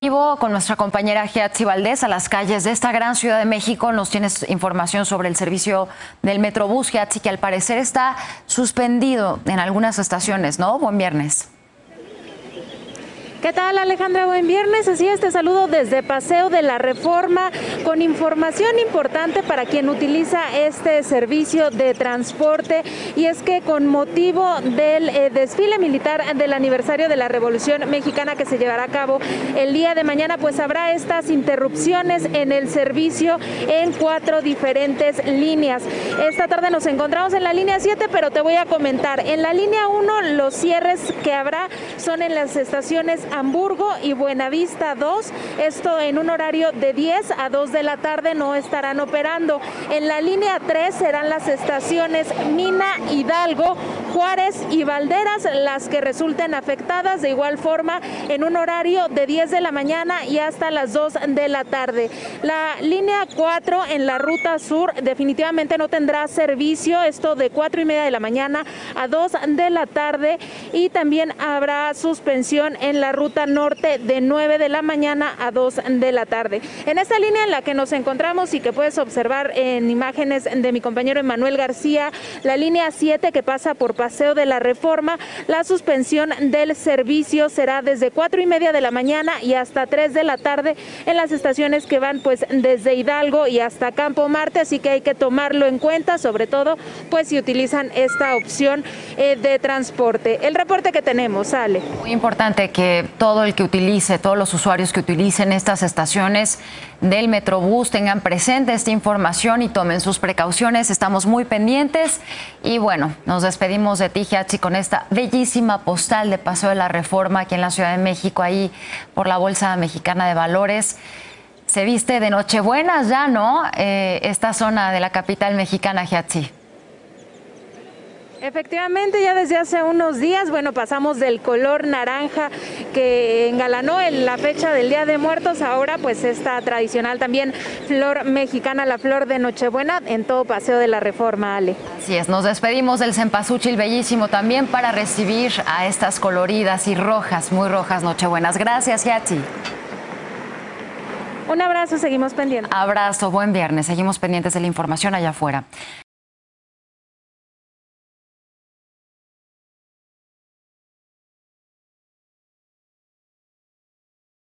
Vivo con nuestra compañera Giatzi Valdés a las calles de esta gran Ciudad de México. Nos tienes información sobre el servicio del Metrobús, Giatzi, que al parecer está suspendido en algunas estaciones, ¿no? Buen viernes. ¿Qué tal, Alejandra? Buen viernes. Así es, te saludo desde Paseo de la Reforma con información importante para quien utiliza este servicio de transporte, y es que con motivo del desfile militar del aniversario de la Revolución Mexicana que se llevará a cabo el día de mañana, pues habrá estas interrupciones en el servicio en 4 diferentes líneas. Esta tarde nos encontramos en la línea 7, pero te voy a comentar. En la línea 1 los cierres que habrá son en las estaciones Hamburgo y Buenavista 2, esto en un horario de 10 a 2 de la tarde no estarán operando. En la línea 3 serán las estaciones Mina, Hidalgo, Juárez y Valderas las que resulten afectadas, de igual forma en un horario de 10 de la mañana y hasta las 2 de la tarde. La línea 4 en la ruta sur definitivamente no tendrá servicio, esto de 4:30 de la mañana a 2 de la tarde, y también habrá suspensión en la ruta norte de 9 de la mañana a 2 de la tarde. En esta línea en la que nos encontramos y que puedes observar en imágenes de mi compañero Emanuel García, la línea 7 que pasa por Paseo de la Reforma, la suspensión del servicio será desde 4:30 de la mañana y hasta 3 de la tarde en las estaciones que van pues desde Hidalgo y hasta Campo Marte, así que hay que tomarlo en cuenta, sobre todo pues si utilizan esta opción de transporte. El reporte que tenemos, Ale. Muy importante que todos los usuarios que utilicen estas estaciones del Metrobús tengan presente esta información y tomen sus precauciones. Estamos muy pendientes y bueno, nos despedimos de ti, Giatzi, con esta bellísima postal de Paseo de la Reforma aquí en la Ciudad de México, ahí por la Bolsa Mexicana de Valores. Se viste de Nochebuenas ya, ¿no? Esta zona de la capital mexicana, Giatzi. Efectivamente, ya desde hace unos días, bueno, pasamos del color naranja que engalanó en la fecha del Día de Muertos, ahora pues esta tradicional también flor mexicana, la flor de Nochebuena, en todo Paseo de la Reforma, Ale. Así es, nos despedimos del cempasúchil bellísimo también para recibir a estas coloridas y rojas, muy rojas Nochebuenas. Gracias, Giatzi. Un abrazo, seguimos pendientes. Abrazo, buen viernes, seguimos pendientes de la información allá afuera.